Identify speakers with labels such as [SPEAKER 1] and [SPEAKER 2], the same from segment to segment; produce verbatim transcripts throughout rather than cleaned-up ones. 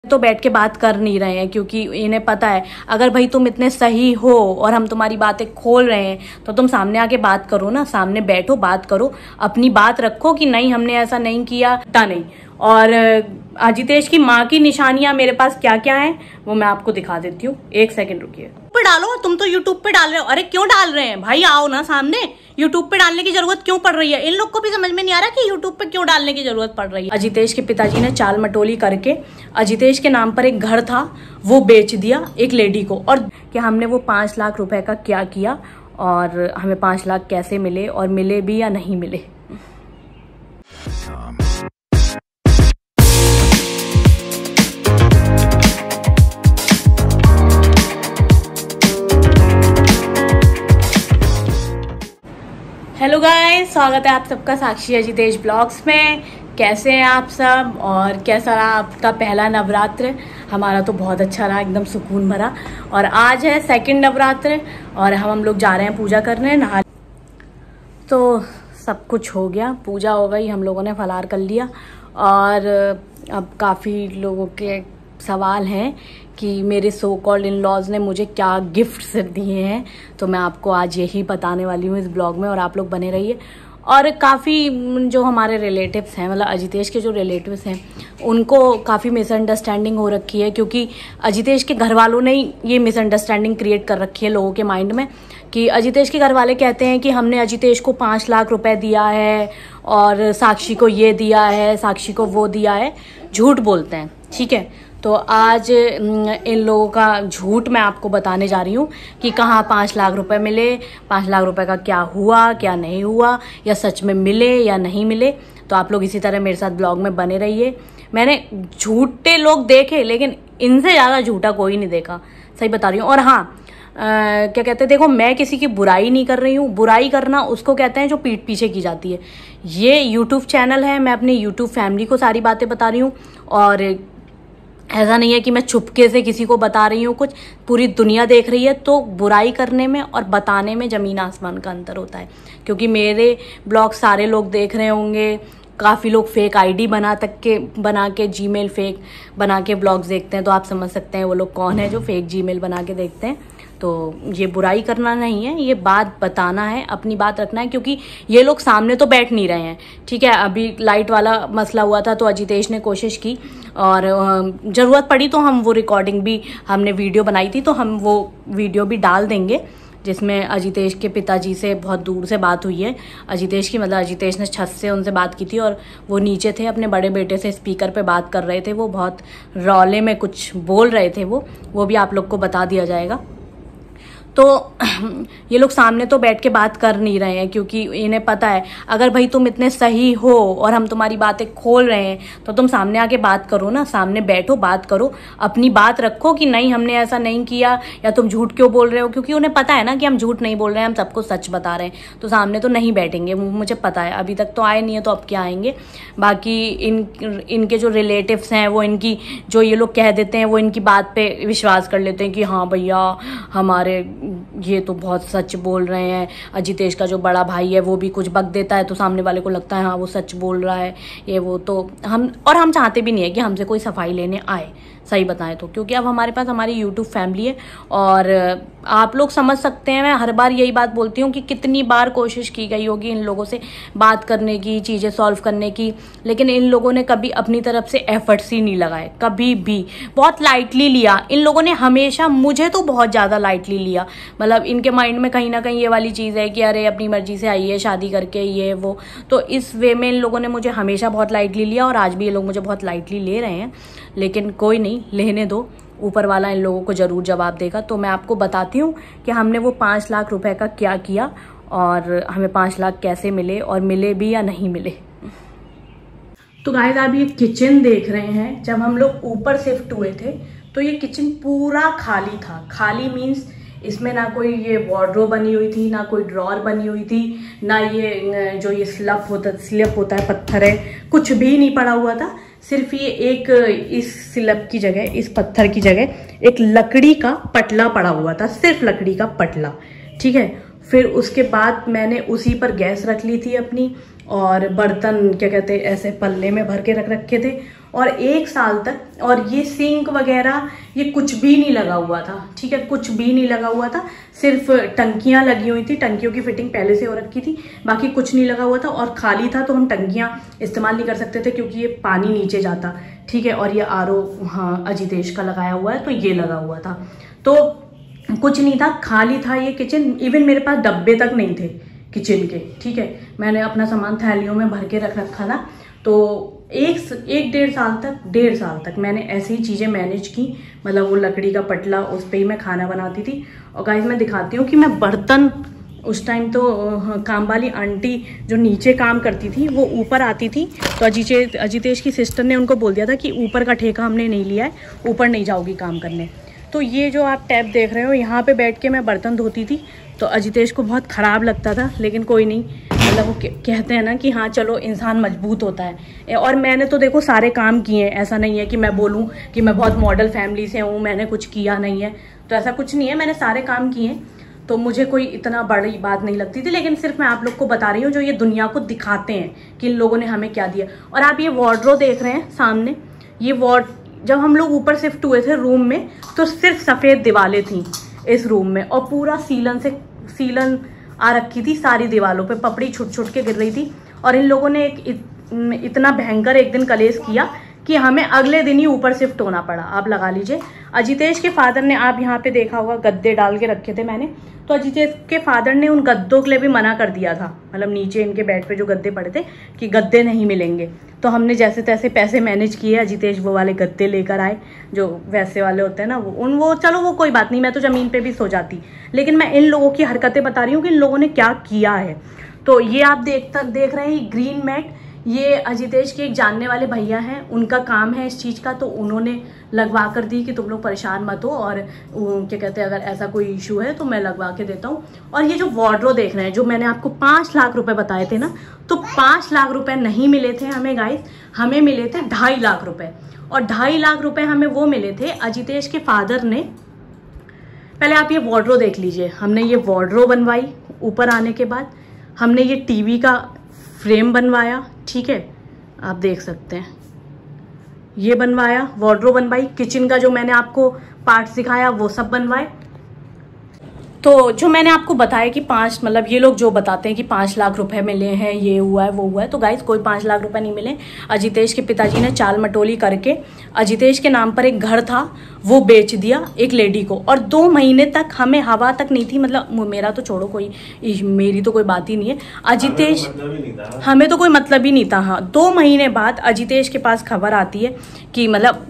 [SPEAKER 1] तो बैठ के बात कर नहीं रहे हैं क्योंकि इन्हें पता है अगर भाई तुम इतने सही हो और हम तुम्हारी बातें खोल रहे हैं तो तुम सामने आके बात करो ना, सामने बैठो बात करो, अपनी बात रखो कि नहीं हमने ऐसा नहीं किया ता नहीं। और अजितेश की माँ की निशानियां मेरे पास क्या क्या हैं वो मैं आपको दिखा देती हूँ, एक सेकंड रुकिए। पे डालो, तुम तो यूट्यूब पे डाल रहे हो। अरे क्यों डाल रहे हैं भाई, आओ ना सामने। यूट्यूब पे डालने की जरूरत क्यों पड़ रही है? इन लोग को भी समझ में नहीं आ रहा कि यूट्यूब पे क्यों डालने की जरूरत पड़ रही है। अजितेश के पिताजी ने चाल मटोली करके अजितेश के नाम पर एक घर था वो बेच दिया एक लेडी को, और कि हमने वो पांच लाख रुपए का क्या किया और हमें पांच लाख कैसे मिले और मिले भी या नहीं मिले। हेलो गाइस, स्वागत है आप सबका साक्षी अजितेश ब्लॉग्स में। कैसे हैं आप सब और कैसा रहा आपका पहला नवरात्र? हमारा तो बहुत अच्छा रहा, एकदम सुकून भरा। और आज है सेकंड नवरात्र और हम हम लोग जा रहे हैं पूजा करने। नहा तो सब कुछ हो गया, पूजा हो गई, हम लोगों ने फलार कर लिया। और अब काफ़ी लोगों के सवाल हैं कि मेरे सो कॉल्ड इन लॉज ने मुझे क्या गिफ्ट्स दिए हैं, तो मैं आपको आज यही बताने वाली हूँ इस ब्लॉग में, और आप लोग बने रहिए। और काफ़ी जो हमारे रिलेटिव्स हैं, मतलब अजितेश के जो रिलेटिव्स हैं, उनको काफ़ी मिसअंडरस्टैंडिंग हो रखी है क्योंकि अजितेश के घर वालों ने ये मिसअंडरस्टैंडिंग क्रिएट कर रखी है लोगों के माइंड में कि अजितेश के घर वाले कहते हैं कि हमने अजितेश को पाँच लाख रुपए दिया है और साक्षी को ये दिया है, साक्षी को वो दिया है। झूठ बोलते हैं, ठीक है। तो आज इन लोगों का झूठ मैं आपको बताने जा रही हूँ कि कहाँ पाँच लाख रुपए मिले, पाँच लाख रुपए का क्या हुआ क्या नहीं हुआ, या सच में मिले या नहीं मिले। तो आप लोग इसी तरह मेरे साथ ब्लॉग में बने रहिए। मैंने झूठे लोग देखे लेकिन इनसे ज़्यादा झूठा कोई नहीं देखा, सही बता रही हूँ। और हाँ, आ, क्या कहते हैं, देखो मैं किसी की बुराई नहीं कर रही हूँ। बुराई करना उसको कहते हैं जो पीठ पीछे की जाती है। ये यूट्यूब चैनल है, मैं अपनी यूट्यूब फैमिली को सारी बातें बता रही हूँ, और ऐसा नहीं है कि मैं चुपके से किसी को बता रही हूँ कुछ, पूरी दुनिया देख रही है। तो बुराई करने में और बताने में ज़मीन आसमान का अंतर होता है, क्योंकि मेरे ब्लॉग सारे लोग देख रहे होंगे। काफ़ी लोग फेक आईडी बना तक के बना के जीमेल फेक बना के ब्लॉग्स देखते हैं, तो आप समझ सकते हैं वो लोग कौन है जो फेक जीमेल बना के देखते हैं। तो ये बुराई करना नहीं है, ये बात बताना है, अपनी बात रखना है, क्योंकि ये लोग सामने तो बैठ नहीं रहे हैं, ठीक है। अभी लाइट वाला मसला हुआ था तो अजितेश ने कोशिश की और ज़रूरत पड़ी तो हम वो रिकॉर्डिंग भी, हमने वीडियो बनाई थी तो हम वो वीडियो भी डाल देंगे जिसमें अजितेश के पिताजी से बहुत दूर से बात हुई है। अजितेश की मतलब अजितेश ने छत से उनसे बात की थी और वो नीचे थे, अपने बड़े बेटे से स्पीकर पे बात कर रहे थे। वो बहुत रौले में कुछ बोल रहे थे, वो वो भी आप लोग को बता दिया जाएगा। तो ये लोग सामने तो बैठ के बात कर नहीं रहे हैं क्योंकि इन्हें पता है अगर भाई तुम इतने सही हो और हम तुम्हारी बातें खोल रहे हैं तो तुम सामने आके बात करो ना, सामने बैठो बात करो, अपनी बात रखो कि नहीं हमने ऐसा नहीं किया, या तुम झूठ क्यों बोल रहे हो। क्योंकि उन्हें पता है ना कि हम झूठ नहीं बोल रहे हैं, हम सबको सच बता रहे हैं। तो सामने तो नहीं बैठेंगे, मुझे पता है। अभी तक तो आए नहीं है तो अब क्या आएंगे। बाकी इन इनके जो रिलेटिव्स हैं वो इनकी जो ये लोग कह देते हैं वो इनकी बात पे विश्वास कर लेते हैं कि हाँ भैया हमारे ये तो बहुत सच बोल रहे हैं। अजितेश का जो बड़ा भाई है वो भी कुछ बक देता है तो सामने वाले को लगता है हाँ वो सच बोल रहा है, ये वो। तो हम और हम चाहते भी नहीं है कि हमसे कोई सफाई लेने आए, सही बताएं तो, क्योंकि अब हमारे पास हमारी यूट्यूब फैमिली है। और आप लोग समझ सकते हैं, मैं हर बार यही बात बोलती हूँ कि कितनी बार कोशिश की गई होगी इन लोगों से बात करने की, चीज़ें सॉल्व करने की, लेकिन इन लोगों ने कभी अपनी तरफ से एफर्ट्स ही नहीं लगाए, कभी भी। बहुत लाइटली लिया इन लोगों ने हमेशा, मुझे तो बहुत ज़्यादा लाइटली लिया। मतलब इनके माइंड में कहीं ना कहीं ये वाली चीज़ है कि अरे अपनी मर्जी से आई है शादी करके, ये वो। तो इस वे में इन लोगों ने मुझे हमेशा बहुत लाइटली लिया और आज भी ये लोग मुझे बहुत लाइटली ले रहे हैं। लेकिन कोई नहीं, लेने दो, ऊपर वाला इन लोगों को जरूर जवाब देगा। तो मैं आपको बताती हूँ कि हमने वो पाँच लाख रुपए का क्या किया और हमें पाँच लाख कैसे मिले और मिले भी या नहीं मिले। तो गाइस आप ये किचन देख रहे हैं, जब हम लोग ऊपर शिफ्ट हुए थे तो ये किचन पूरा खाली था। खाली मीन्स इसमें ना कोई ये वार्डरोब बनी हुई थी, ना कोई ड्रॉर बनी हुई थी, ना ये जो ये स्लैब होता स्लैब होता है, पत्थर है, कुछ भी नहीं पड़ा हुआ था। सिर्फ ये एक इस स्लैब की जगह, इस पत्थर की जगह एक लकड़ी का पटला पड़ा हुआ था, सिर्फ लकड़ी का पटला, ठीक है। फिर उसके बाद मैंने उसी पर गैस रख ली थी अपनी, और बर्तन क्या कहते हैं ऐसे पल्ले में भर के रख रखे थे। और एक साल तक, और ये सिंक वगैरह ये कुछ भी नहीं लगा हुआ था, ठीक है, कुछ भी नहीं लगा हुआ था, सिर्फ टंकियां लगी हुई थी, टंकियों की फिटिंग पहले से हो रखी थी, बाकी कुछ नहीं लगा हुआ था और खाली था। तो हम टंकियां इस्तेमाल नहीं कर सकते थे क्योंकि ये पानी नीचे जाता, ठीक है। और ये आर ओ हाँ अजितेश का लगाया हुआ है, तो ये लगा हुआ था, तो कुछ नहीं था, खाली था ये किचन। इवन मेरे पास डब्बे तक नहीं थे किचन के, ठीक है। मैंने अपना सामान थैलियों में भर के रख रखा था। तो एक एक डेढ़ साल तक डेढ़ साल तक मैंने ऐसी ही चीज़ें मैनेज की, मतलब वो लकड़ी का पटला, उस पर ही मैं खाना बनाती थी। और गाइस मैं दिखाती हूँ कि मैं बर्तन, उस टाइम तो काम वाली आंटी जो नीचे काम करती थी वो ऊपर आती थी, तो अजितेश अजितेश की सिस्टर ने उनको बोल दिया था कि ऊपर का ठेका हमने नहीं लिया है, ऊपर नहीं जाओगी काम करने। तो ये जो आप टैप देख रहे हो, यहाँ पे बैठ के मैं बर्तन धोती थी। तो अजितेश को बहुत ख़राब लगता था, लेकिन कोई नहीं, मतलब वो कहते हैं ना कि हाँ चलो इंसान मजबूत होता है। और मैंने तो देखो सारे काम किए हैं, ऐसा नहीं है कि मैं बोलूँ कि मैं बहुत मॉडल फैमिली से हूँ, मैंने कुछ किया नहीं है, तो ऐसा कुछ नहीं है, मैंने सारे काम किए हैं। तो मुझे कोई इतना बड़ी बात नहीं लगती थी, लेकिन सिर्फ मैं आप लोग को बता रही हूँ जो ये दुनिया को दिखाते हैं कि इन लोगों ने हमें क्या दिया। और आप ये वार्डरोब देख रहे हैं सामने, ये वार्ड, जब हम लोग ऊपर शिफ्ट हुए थे रूम में तो सिर्फ सफ़ेद दीवारें थी इस रूम में, और पूरा सीलन से सीलन आ रखी थी, सारी दीवारों पे पपड़ी छुट छुट के गिर रही थी। और इन लोगों ने एक इत, इतना भयंकर एक दिन कलेश किया कि हमें अगले दिन ही ऊपर शिफ्ट होना पड़ा। आप लगा लीजिए, अजितेश के फादर ने, आप यहाँ पे देखा होगा गद्दे डाल के रखे थे मैंने, तो अजितेश के फादर ने उन गद्दों के लिए भी मना कर दिया था, मतलब नीचे इनके बेड पे जो गद्दे पड़े थे कि गद्दे नहीं मिलेंगे। तो हमने जैसे तैसे पैसे मैनेज किए, अजितेश वो वाले गद्दे लेकर आए जो वैसे वाले होते हैं ना, वो उन वो चलो वो कोई बात नहीं, मैं तो ज़मीन पे भी सो जाती, लेकिन मैं इन लोगों की हरकतें बता रही हूँ कि इन लोगों ने क्या किया है। तो ये आप देख देख रहे हैं ग्रीन मैट, ये अजितेश के एक जानने वाले भैया हैं, उनका काम है इस चीज़ का, तो उन्होंने लगवा कर दी कि तुम लोग परेशान मत हो, और क्या कहते हैं अगर ऐसा कोई इशू है तो मैं लगवा के देता हूँ। और ये जो वार्डरोब देख रहे हैं, जो मैंने आपको पाँच लाख रुपए बताए थे ना, तो पाँच लाख रुपए नहीं मिले थे हमें गाइस, हमें मिले थे ढाई लाख रुपए। और ढाई लाख रुपए हमें वो मिले थे अजितेश के फादर ने। पहले आप ये वार्डरोब देख लीजिए, हमने ये वार्डरोब बनवाई, ऊपर आने के बाद हमने ये टीवी का फ्रेम बनवाया, ठीक है, आप देख सकते हैं, ये बनवाया, वार्डरोब बनवाई, किचन का जो मैंने आपको पार्ट सिखाया वो सब बनवाए। तो जो मैंने आपको बताया कि पाँच, मतलब ये लोग जो बताते हैं कि पाँच लाख रुपए मिले हैं, ये हुआ है वो हुआ है, तो गाइस कोई पाँच लाख रुपए नहीं मिले। अजितेश के पिताजी ने चाल मटोली करके अजितेश के नाम पर एक घर था वो बेच दिया एक लेडी को, और दो महीने तक हमें हवा तक नहीं थी, मतलब मेरा तो छोड़ो, कोई मेरी तो कोई बात ही नहीं है, अजितेश हमें तो कोई मतलब ही नहीं था। हाँ, दो महीने बाद अजितेश के पास खबर आती है कि मतलब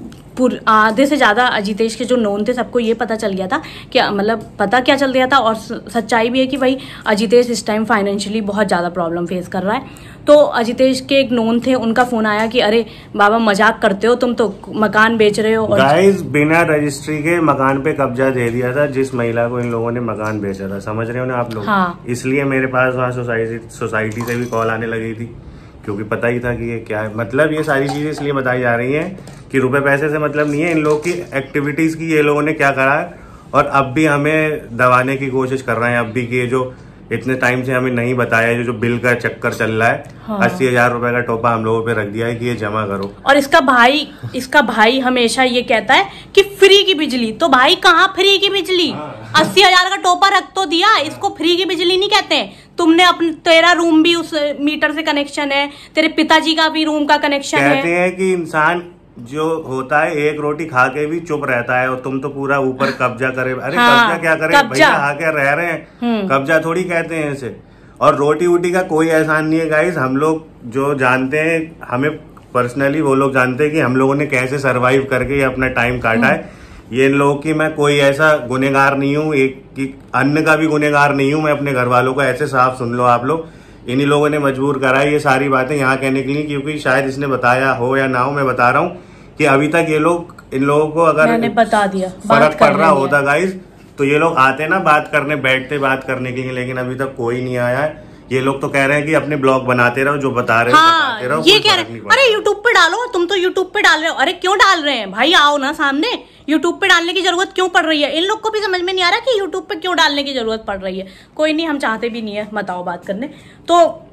[SPEAKER 1] आधे से ज़्यादा अजितेश के जो नोन थे सबको ये पता चल गया था कि मतलब पता क्या चल गया था, और सच्चाई भी है कि भाई अजितेश इस टाइम फाइनेंशियली बहुत ज़्यादा प्रॉब्लम फेस कर रहा है। तो अजितेश के एक नोन थे, उनका फ़ोन आया कि अरे बाबा मजाक करते हो, तुम तो मकान बेच रहे हो। और गाइस
[SPEAKER 2] बिना रजिस्ट्री के मकान पे कब्जा दे दिया था जिस महिला को इन लोगों ने मकान बेचा था, समझ रहे हो ना आप लोग। हाँ। इसलिए मेरे पास वहाँ सोसाइटी सोसाइटी से भी कॉल आने लगी थी, क्योंकि पता ही था कि ये क्या है। मतलब ये सारी चीजें इसलिए बताई जा रही हैं कि रुपए पैसे से मतलब नहीं है, इन लोगों की एक्टिविटीज की ये लोगों ने क्या करा है, और अब भी हमें दबाने की कोशिश कर रहे हैं। अब भी कि ये जो इतने टाइम से हमें नहीं बताया, जो जो बिल का चक्कर चल रहा है, हाँ। अस्सी हजार रुपए का टोपा हम लोगों पे रख दिया है कि ये जमा करो।
[SPEAKER 1] और इसका भाई इसका भाई हमेशा ये कहता है कि फ्री की बिजली, तो भाई कहाँ फ्री की बिजली, हाँ। अस्सी हजार का टोपा रख तो दिया, इसको फ्री की बिजली नहीं कहते। तुमने अपने, तेरा रूम भी उस मीटर से कनेक्शन है, तेरे पिताजी का भी रूम का कनेक्शन है।
[SPEAKER 2] कहते हैं कि इंसान जो होता है एक रोटी खा के भी चुप रहता है, और तुम तो पूरा ऊपर कब्जा करे। अरे हाँ, कब्जा क्या करे भैया, आके रह रहे हैं, कब्जा थोड़ी कहते हैं इसे। और रोटी वोटी का कोई एहसान नहीं है गाइस, हम लोग जो जानते हैं, हमें पर्सनली वो लोग जानते हैं कि हम लोगों ने कैसे सरवाइव करके ये अपना टाइम काटा है। ये इन लोगों की, मैं कोई ऐसा गुनेगार नहीं हूँ, एक की अन्न का भी गुनेगार नहीं हूँ मैं अपने घर वालों को, ऐसे साफ सुन लो आप लोग। इन्हीं लोगों ने मजबूर करा है ये सारी बातें यहाँ कहने के लिए, क्योंकि शायद इसने बताया हो या ना हो, मैं बता रहा हूँ कि अभी तक ये लोग, इन लोगों को अगर
[SPEAKER 1] मैंने बता दिया,
[SPEAKER 2] फर्क पड़ रहा होता गाइस, तो ये लोग आते ना बात करने, बैठते बात करने के लिए, लेकिन अभी तक कोई नहीं आया है। ये लोग तो कह रहे हैं कि अपने ब्लॉग बनाते रहो, जो बता रहे हो
[SPEAKER 1] हाँ,
[SPEAKER 2] बताते रहो,
[SPEAKER 1] ये कह रहे हैं अरे यूट्यूब पे डालो, तुम तो यूट्यूब पे डाल रहे हो। अरे क्यों डाल रहे हैं भाई, आओ ना सामने, यूट्यूब पे डालने की जरूरत क्यों पड़ रही है। इन लोग को भी समझ में नहीं आ रहा कि यूट्यूब पे क्यों डालने की जरूरत पड़ रही है। कोई नहीं, हम चाहते भी नहीं है, मत आओ बात करने। तो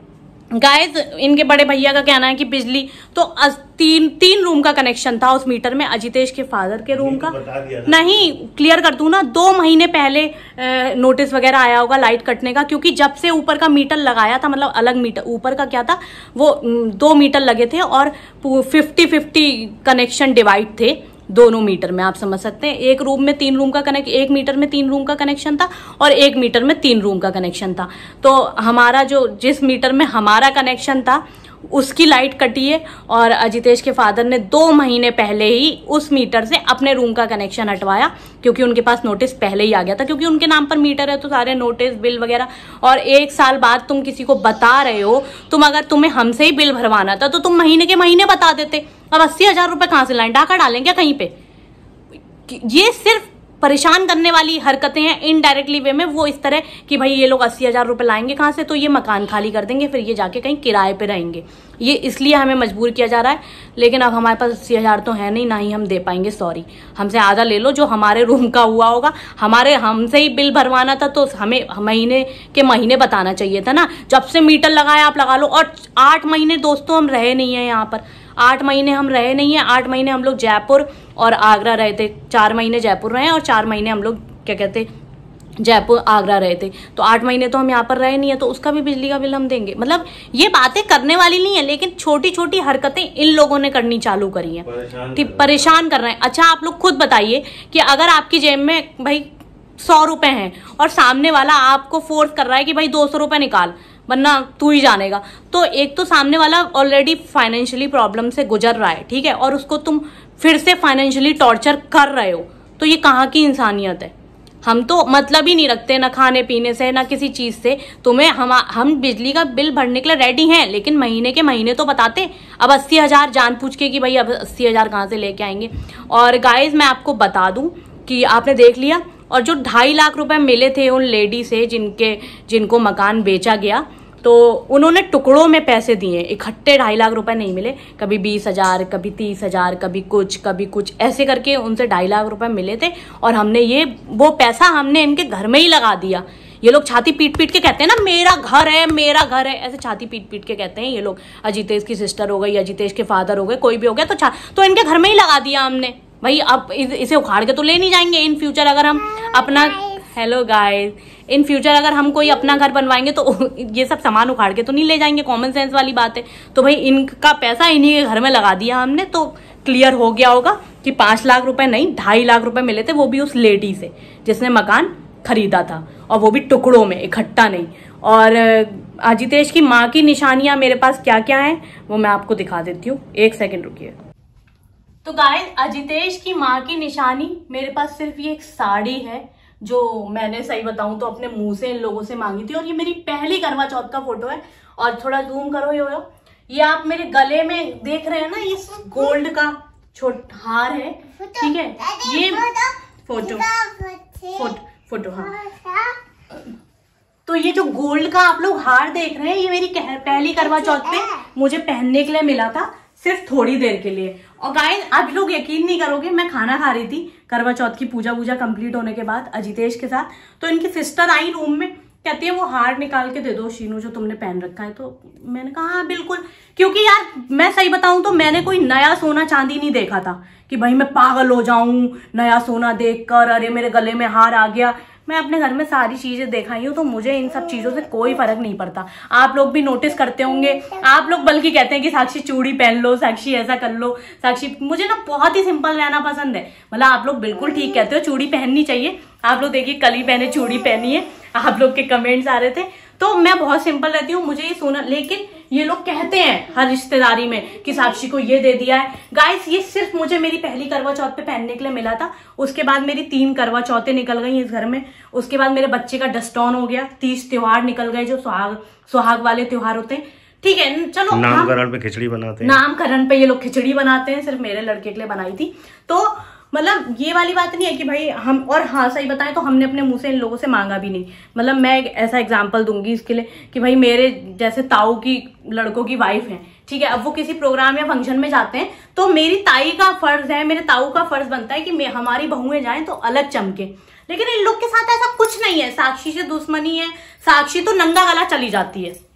[SPEAKER 1] गाइस इनके बड़े भैया का कहना है कि बिजली तो तीन तीन रूम का कनेक्शन था उस मीटर में, अजितेश के फादर के रूम का नहीं, क्लियर कर दूं ना, दो महीने पहले नोटिस वगैरह आया होगा लाइट कटने का, क्योंकि जब से ऊपर का मीटर लगाया था, मतलब अलग मीटर, ऊपर का क्या था वो दो मीटर लगे थे और फिफ्टी फिफ्टी कनेक्शन डिवाइड थे दोनों मीटर में, आप समझ सकते हैं। एक रूम में तीन रूम का कनेक्ट एक मीटर में तीन रूम का कनेक्शन था और एक मीटर में तीन रूम का कनेक्शन था। तो हमारा जो जिस मीटर में हमारा कनेक्शन था उसकी लाइट कटी है और अजितेश के फादर ने दो महीने पहले ही उस मीटर से अपने रूम का कनेक्शन हटवाया, क्योंकि उनके पास नोटिस पहले ही आ गया था, क्योंकि उनके नाम पर मीटर है तो सारे नोटिस बिल वगैरह। और एक साल बाद तुम किसी को बता रहे हो, तुम अगर तुम्हें हमसे ही बिल भरवाना था तो तुम महीने के महीने बता देते। अब अस्सी हजार रुपए कहां से लाएं, डाका डालें क्या कहीं पे? ये सिर्फ परेशान करने वाली हरकतें हैं इनडायरेक्टली वे में। वो इस तरह कि भाई ये लोग अस्सी हजार रुपए लाएंगे कहां से, तो ये मकान खाली कर देंगे, फिर ये जाके कहीं किराए पे रहेंगे। ये इसलिए हमें मजबूर किया जा रहा है, लेकिन अब हमारे पास अस्सी हजार तो है नहीं, ना ही हम दे पाएंगे। सॉरी, हमसे आधा ले लो जो हमारे रूम का हुआ होगा। हमारे हमसे ही बिल भरवाना था तो हमें महीने के महीने बताना चाहिए था ना। जब से मीटर लगाया आप लगा लो। और आठ महीने दोस्तों हम रहे नहीं है यहाँ पर, आठ महीने हम रहे नहीं है। आठ महीने हम लोग जयपुर और आगरा रहे थे, चार महीने जयपुर रहे और चार महीने हम लोग क्या कहते जयपुर आगरा रहे थे, तो आठ महीने तो हम यहाँ पर रहे नहीं है, तो उसका भी बिजली का बिल हम देंगे। मतलब ये बातें करने वाली नहीं है, लेकिन छोटी छोटी हरकतें इन लोगों ने करनी चालू करी हैं, परेशान, परेशान कर रहे हैं। अच्छा आप लोग खुद बताइए कि अगर आपकी जेब में भाई सौ रुपए हैं और सामने वाला आपको फोर्स कर रहा है कि भाई दो सौ रुपए निकाल वरना तू ही जानेगा, तो एक तो सामने वाला ऑलरेडी फाइनेंशियली प्रॉब्लम से गुजर रहा है, ठीक है, और उसको तुम फिर से फाइनेंशियली टॉर्चर कर रहे हो, तो ये कहाँ की इंसानियत है? हम तो मतलब ही नहीं रखते ना खाने पीने से ना किसी चीज से। तुम्हें हम हम बिजली का बिल भरने के लिए रेडी हैं, लेकिन महीने के महीने तो बताते। अब अस्सी हजार जान पूछ के कि भाई अब अस्सी हजार कहाँ से लेके आएंगे। और गाइज मैं आपको बता दूं कि आपने देख लिया, और जो ढाई लाख रुपए मिले थे उन लेडी से जिनके जिनको मकान बेचा गया, तो उन्होंने टुकड़ों में पैसे दिए, इकट्ठे ढाई लाख रुपए नहीं मिले। कभी बीस हजार, कभी तीस हजार, कभी कुछ कभी कुछ, ऐसे करके उनसे ढाई लाख रुपए मिले थे। और हमने ये वो पैसा हमने इनके घर में ही लगा दिया। ये लोग छाती पीट पीट के कहते हैं ना मेरा घर है मेरा घर है, ऐसे छाती पीट पीट के कहते हैं ये लोग। अजितेश की सिस्टर हो गई, अजितेश के फादर हो गए, कोई भी हो गया, तो छा तो इनके घर में ही लगा दिया हमने। भाई अब इसे उखाड़ के तो ले नहीं जाएंगे। इन फ्यूचर अगर हम अपना हेलो गाइस इन फ्यूचर अगर हम कोई अपना घर बनवाएंगे तो ये सब सामान उखाड़ के तो नहीं ले जाएंगे, कॉमन सेंस वाली बात है। तो भाई इनका पैसा इन्हीं के घर में लगा दिया हमने, तो क्लियर हो गया होगा कि पांच लाख रुपए नहीं ढाई लाख रुपए मिले थे, वो भी उस लेडी से जिसने मकान खरीदा था, और वो भी टुकड़ों में, इकट्ठा नहीं। और अजितेश की माँ की निशानियां मेरे पास क्या क्या है वो मैं आपको दिखा देती हूँ, एक सेकेंड रुकिए। तो गाइस अजितेश की माँ की निशानी मेरे पास सिर्फ ये एक साड़ी है, जो मैंने सही बताऊं तो अपने मुंह से इन लोगों से मांगी थी, और ये मेरी पहली करवा चौथ का फोटो है। और थोड़ा जूम करो यो यो, ये आप मेरे गले में देख रहे हैं ना, ये गोल्ड का छोट हार है, ठीक है, ये फोटो फोटो फोटो हाँ। तो ये जो गोल्ड का आप लोग हार देख रहे हैं, ये मेरी पहली करवा चौथ पे मुझे पहनने के लिए मिला था, सिर्फ थोड़ी देर के लिए। और गाइस आप लोग यकीन नहीं करोगे, मैं खाना खा रही थी करवा चौथ की पूजा वूजा कंप्लीट होने के बाद अजितेश के साथ, तो इनकी सिस्टर आई रूम में, कहती है वो हार निकाल के दे दो शीनू जो तुमने पहन रखा है। तो मैंने कहा हाँ बिल्कुल, क्योंकि यार मैं सही बताऊं तो मैंने कोई नया सोना चांदी नहीं देखा था कि भाई मैं पागल हो जाऊं नया सोना देखकर, अरे मेरे गले में हार आ गया। मैं अपने घर में सारी चीजें देखाई हूँ, तो मुझे इन सब चीजों से कोई फर्क नहीं पड़ता। आप लोग भी नोटिस करते होंगे, आप लोग बल्कि कहते हैं कि साक्षी चूड़ी पहन लो, साक्षी ऐसा कर लो, साक्षी, मुझे ना बहुत ही सिंपल रहना पसंद है। मतलब आप लोग बिल्कुल ठीक कहते हो, चूड़ी पहननी चाहिए। आप लोग देखिए कल ही मैंने चूड़ी पहनी है, आप लोग के कमेंट्स आ रहे थे, तो मैं बहुत सिंपल रहती हूँ, मुझे ये सोना। लेकिन ये लोग कहते हैं हर रिश्तेदारी में कि साक्षी को ये दे दिया है। गाइस ये सिर्फ मुझे मेरी पहली करवा चौथ पे पहनने के लिए मिला था, उसके बाद मेरी तीन करवा चौथें निकल गई इस घर में, उसके बाद मेरे बच्चे का डस्टॉन हो गया, तीस त्योहार निकल गए जो सुहाग सुहाग वाले त्योहार होते हैं, ठीक है। चलो
[SPEAKER 2] नामकरण पे खिचड़ी बनाते हैं,
[SPEAKER 1] नामकरण पे ये लोग खिचड़ी बनाते हैं, सिर्फ मेरे लड़के के लिए बनाई थी। तो मतलब ये वाली बात नहीं है कि भाई हम, और हाँ सही बताएं तो हमने अपने मुंह से इन लोगों से मांगा भी नहीं। मतलब मैं एक ऐसा एग्जांपल दूंगी इसके लिए कि भाई मेरे जैसे ताऊ की लड़कों की वाइफ है, ठीक है, अब वो किसी प्रोग्राम या फंक्शन में जाते हैं, तो मेरी ताई का फर्ज है, मेरे ताऊ का फर्ज बनता है कि हमारी बहुएं जाएं तो अलग चमके। लेकिन इन लोग के साथ ऐसा कुछ नहीं है, साक्षी से दुश्मनी है, साक्षी तो नंगा गला चली जाती है,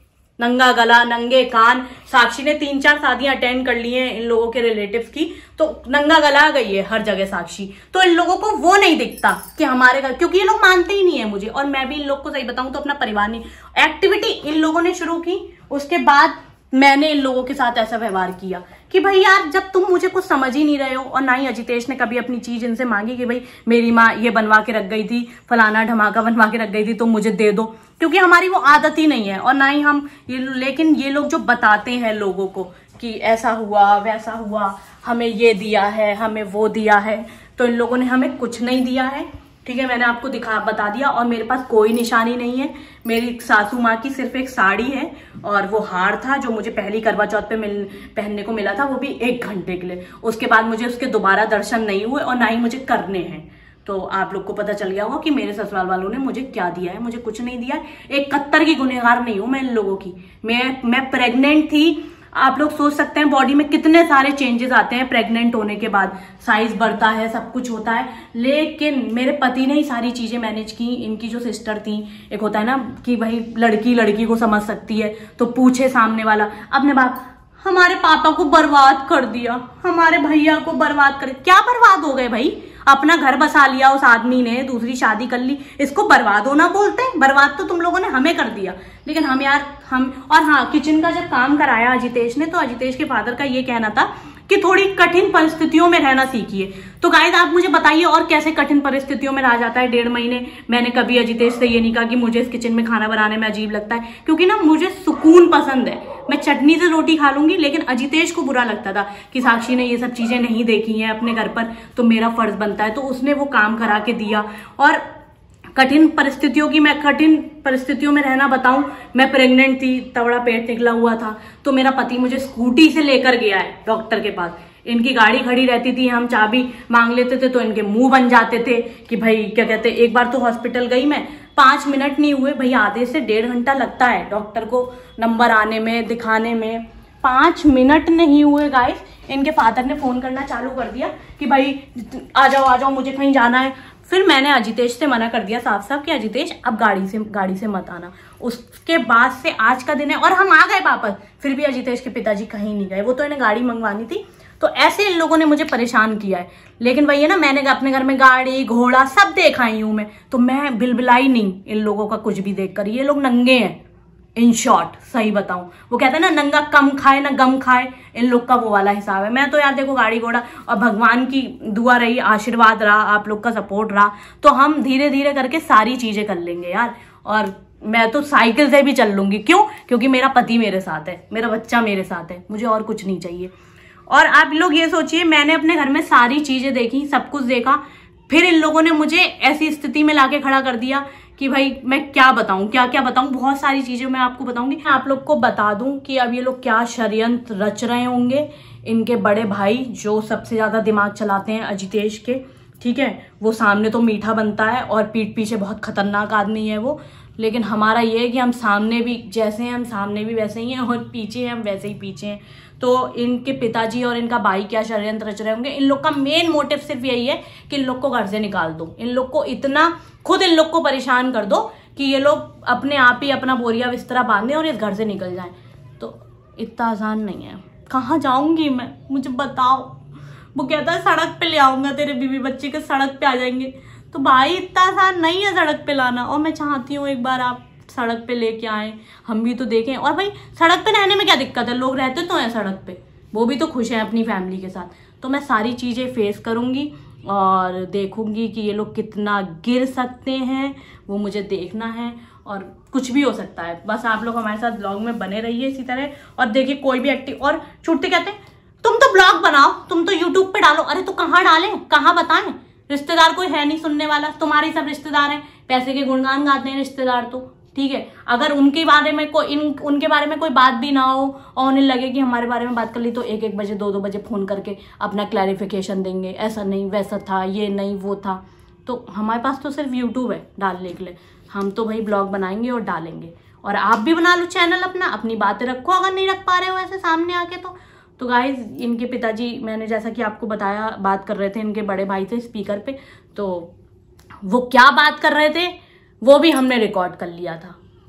[SPEAKER 1] नंगा गला, नंगे कान। साक्षी ने तीन चार शादियां अटेंड कर ली हैं इन लोगों के रिलेटिव्स की, तो नंगा गला गई है हर जगह साक्षी। तो इन लोगों को वो नहीं दिखता कि हमारे घर, क्योंकि ये लोग मानते ही नहीं है मुझे, और मैं भी इन लोग को सही बताऊं तो अपना परिवार नहीं। एक्टिविटी इन लोगों ने शुरू की, उसके बाद मैंने इन लोगों के साथ ऐसा व्यवहार किया कि भाई यार, जब तुम मुझे कुछ समझ ही नहीं रहे हो। और ना ही अजितेश ने कभी अपनी चीज इनसे मांगी कि भाई मेरी माँ ये बनवा के रख गई थी, फलाना ढमाका बनवा के रख गई थी, तो मुझे दे दो, क्योंकि हमारी वो आदत ही नहीं है। और ना ही हम ये, लेकिन ये लोग जो बताते हैं लोगों को कि ऐसा हुआ वैसा हुआ, हमें ये दिया है, हमें वो दिया है, तो इन लोगों ने हमें कुछ नहीं दिया है। ठीक है, मैंने आपको दिखा बता दिया। और मेरे पास कोई निशानी नहीं है। मेरी सासू माँ की सिर्फ एक साड़ी है और वो हार था जो मुझे पहली करवा चौथ पे मिल पहनने को मिला था, वो भी एक घंटे के लिए। उसके बाद मुझे उसके दोबारा दर्शन नहीं हुए और ना ही मुझे करने हैं। तो आप लोग को पता चल गया होगा कि मेरे ससुराल वालों ने मुझे क्या दिया है। मुझे कुछ नहीं दिया है। एक कत्तर की गुनहगार नहीं हूं मैं इन लोगों की। मैं मैं प्रेग्नेंट थी। आप लोग सोच सकते हैं बॉडी में कितने सारे चेंजेस आते हैं प्रेग्नेंट होने के बाद, साइज बढ़ता है, सब कुछ होता है। लेकिन मेरे पति ने ही सारी चीजें मैनेज की। इनकी जो सिस्टर थी, एक होता है ना कि भाई लड़की लड़की को समझ सकती है, तो पूछे सामने वाला। अपने बाप, हमारे पापा को बर्बाद कर दिया, हमारे भैया को बर्बाद कर। क्या बर्बाद हो गए भाई? अपना घर बसा लिया उस आदमी ने, दूसरी शादी कर ली, इसको बर्बाद होना बोलते हैं? बर्बाद तो तुम लोगों ने हमें कर दिया। लेकिन हम यार हम और हाँ, किचन का जब काम कराया अजितेश ने, तो अजितेश के फादर का ये कहना था कि थोड़ी कठिन परिस्थितियों में रहना सीखिए। तो गाइस आप मुझे बताइए और कैसे कठिन परिस्थितियों में रहा जाता है डेढ़ महीने। मैंने कभी अजितेश से ये नहीं कहा कि मुझे इस किचन में खाना बनाने में अजीब लगता है, क्योंकि ना मुझे सुकून पसंद है। मैं चटनी से रोटी खा लूंगी। लेकिन अजितेश को बुरा लगता था कि साक्षी ने ये सब चीजें नहीं देखी हैं अपने घर पर, तो मेरा फर्ज बनता है। तो उसने वो काम करा के दिया। और कठिन परिस्थितियों की मैं कठिन परिस्थितियों में रहना बताऊं, मैं प्रेग्नेंट थी, तवड़ा पेट निकला हुआ था, तो मेरा पति मुझे स्कूटी से लेकर गया है डॉक्टर के पास। इनकी गाड़ी खड़ी रहती थी, हम चाबी मांग लेते थे तो इनके मुंह बन जाते थे कि भाई क्या कहते। एक बार तो हॉस्पिटल गई मैं, पांच मिनट नहीं हुए भाई, आधे से डेढ़ घंटा लगता है डॉक्टर को नंबर आने में, दिखाने में। पांच मिनट नहीं हुए गाइस, इनके फादर ने फोन करना चालू कर दिया कि भाई आ जाओ आ जाओ, मुझे कहीं जाना है। फिर मैंने अजितेश से मना कर दिया साफ साफ कि अजितेश अब गाड़ी से गाड़ी से मत आना। उसके बाद से आज का दिन है और हम आ गए वापस, फिर भी अजितेश के पिताजी कहीं नहीं गए। वो तो इन्हें गाड़ी मंगवानी थी। तो ऐसे इन लोगों ने मुझे परेशान किया है। लेकिन वही है ना, मैंने अपने घर में गाड़ी घोड़ा सब देखा ही हूं मैं, तो मैं बिलबिलाई नहीं इन लोगों का कुछ भी देखकर। ये लोग नंगे हैं इन शॉर्ट, सही बताऊं। वो कहते हैं ना, नंगा कम खाए ना गम खाए, इन लोग का वो वाला हिसाब है। मैं तो यार देखो गाड़ी घोड़ा और भगवान की दुआ रही, आशीर्वाद रहा, आप लोग का सपोर्ट रहा, तो हम धीरे धीरे करके सारी चीजें कर लेंगे यार। और मैं तो साइकिल से भी चल लूंगी। क्यों? क्योंकि मेरा पति मेरे साथ है, मेरा बच्चा मेरे साथ है, मुझे और कुछ नहीं चाहिए। और आप लोग ये सोचिए, मैंने अपने घर में सारी चीजें देखी, सब कुछ देखा, फिर इन लोगों ने मुझे ऐसी स्थिति में लाके खड़ा कर दिया कि भाई मैं क्या बताऊं, क्या क्या बताऊं। बहुत सारी चीजें मैं आपको बताऊंगी। मैं आप लोग को बता दूं कि अब ये लोग क्या षड्यंत्र रच रहे होंगे। इनके बड़े भाई जो सबसे ज्यादा दिमाग चलाते हैं अजितेश के, ठीक है, वो सामने तो मीठा बनता है और पीठ पीछे बहुत खतरनाक आदमी है वो। लेकिन हमारा ये है कि हम सामने भी जैसे हैं, हम सामने भी वैसे ही हैं, और पीछे हम वैसे ही पीछे हैं। तो इनके पिताजी और इनका भाई क्या षड्यंत्र रच रहे होंगे। इन लोग का मेन मोटिव सिर्फ यही है कि इन लोग को घर से निकाल दो। इन लोग को इतना खुद इन लोग को परेशान कर दो कि ये लोग अपने आप ही अपना बोरिया बिस्तरा बांधे और इस घर से निकल जाएं। तो इतना आसान नहीं है। कहाँ जाऊंगी मैं, मुझे बताओ। वो कहता है सड़क पे ले आऊंगा तेरे बीवी बच्चे के, सड़क पे आ जाएंगे। तो भाई इतना आसान नहीं है सड़क पे लाना। और मैं चाहती हूँ एक बार आप सड़क पे लेके आए, हम भी तो देखें। और भाई सड़क पे रहने में क्या दिक्कत है, लोग रहते तो हैं सड़क पे, वो भी तो खुश हैं अपनी फैमिली के साथ। तो मैं सारी चीजें फेस करूंगी और देखूंगी कि ये लोग कितना गिर सकते हैं, वो मुझे देखना है। और कुछ भी हो सकता है, बस आप लोग हमारे साथ ब्लॉग में बने रहिए इसी तरह। और देखिए कोई भी एक्टिव, और छुट्टी कहते हैं तुम तो ब्लॉग बनाओ, तुम तो यूट्यूब पे डालो। अरे तो कहाँ डालें, कहाँ बताएं? रिश्तेदार कोई है नहीं सुनने वाला, तुम्हारे सब रिश्तेदार हैं, पैसे के गुणगान गाते हैं रिश्तेदार तो, ठीक है। अगर उनके बारे में कोई इन उनके बारे में कोई बात भी ना हो और उन्हें लगे कि हमारे बारे में बात कर ली, तो एक एक बजे दो दो बजे फोन करके अपना क्लैरिफिकेशन देंगे, ऐसा नहीं वैसा था, ये नहीं वो था। तो हमारे पास तो सिर्फ यूट्यूब है डालने के लिए। हम तो भाई ब्लॉग बनाएंगे और डालेंगे। और आप भी बना लो चैनल अपना, अपनी बातें रखो अगर नहीं रख पा रहे हो ऐसे सामने आके तो। तो गाइज इनके पिताजी, मैंने जैसा कि आपको बताया, बात कर रहे थे इनके बड़े भाई से स्पीकर पे। तो वो क्या बात कर रहे थे वो भी हमने रिकॉर्ड कर लिया था,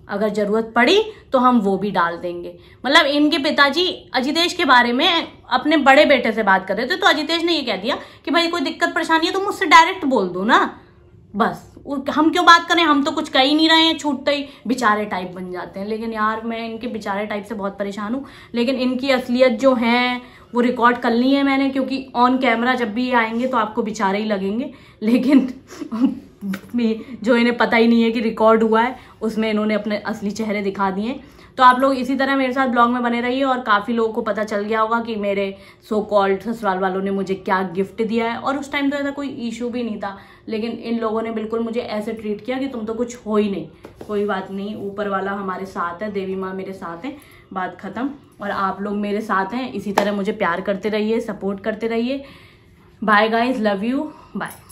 [SPEAKER 1] अगर जरूरत पड़ी तो हम वो भी डाल देंगे। मतलब इनके पिताजी अजितेश के बारे में अपने बड़े बेटे से बात कर रहे थे, तो अजितेश ने ये कह दिया कि भाई कोई दिक्कत परेशानी है तो मुझसे डायरेक्ट बोल दो ना, बस हम क्यों बात करें, हम तो कुछ कह ही नहीं रहे हैं, छूटते ही बेचारे टाइप बन जाते हैं। लेकिन यार मैं इनके बेचारे टाइप से बहुत परेशान हूँ। लेकिन इनकी असलियत जो है वो रिकॉर्ड कर ली है मैंने, क्योंकि ऑन कैमरा जब भी आएंगे तो आपको बेचारे ही लगेंगे। लेकिन जो इन्हें पता ही नहीं है कि रिकॉर्ड हुआ है, उसमें इन्होंने अपने असली चेहरे दिखा दिए। तो आप लोग इसी तरह मेरे साथ ब्लॉग में बने रहिए। और काफ़ी लोगों को पता चल गया होगा कि मेरे सो कॉल्ड ससुराल वालों ने मुझे क्या गिफ्ट दिया है, और उस टाइम तो ऐसा कोई इशू भी नहीं था। लेकिन इन लोगों ने बिल्कुल मुझे ऐसे ट्रीट किया कि तुम तो कुछ हो ही नहीं। कोई बात नहीं, ऊपर वाला हमारे साथ है, देवी माँ मेरे साथ है, बात खत्म। और आप लोग मेरे साथ हैं, इसी तरह मुझे प्यार करते रहिए, सपोर्ट करते रहिए। Bye guys, love you, bye.